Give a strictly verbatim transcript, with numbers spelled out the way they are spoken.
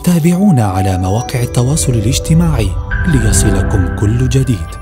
تابعونا على مواقع التواصل الاجتماعي ليصلكم كل جديد.